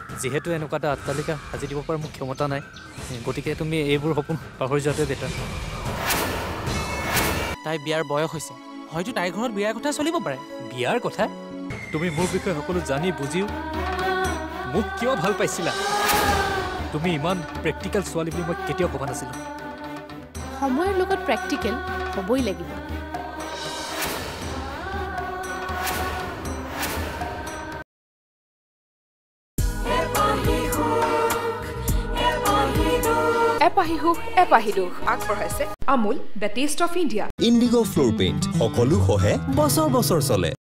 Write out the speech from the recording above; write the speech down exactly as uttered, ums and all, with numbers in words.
যেহেতু এনেকুৱা এটা অট্টালিকা সাজি দিব পৰা মোৰ ক্ষমতা নাই গতিকে তুমি এইবোৰ সপোন পাহৰি যোৱাটোৱে বেটাৰ তাই বিয়াৰ বয়স হৈছে হয়তো তাইৰ ঘৰত বিয়াৰ কথা চলিব পাৰে বিয়াৰ কথা তুমি মোৰ বিষয়ে সকলো জানি বুজিও মোক কিয় ভাল পাইছিলা তুমি ইমান প্ৰেক্টিকেল ছোৱালী বুলি মই কেতিয়াও ভবা নাছিলোঁ সময়ৰ লগত প্ৰেক্টিকেল হ'বই লাগিব এপাহিহুক এপাহিদুখ আগবঢ়াইছে Amul the taste of India Indigo floor paint সকলো সহে বছৰ বছৰ চলে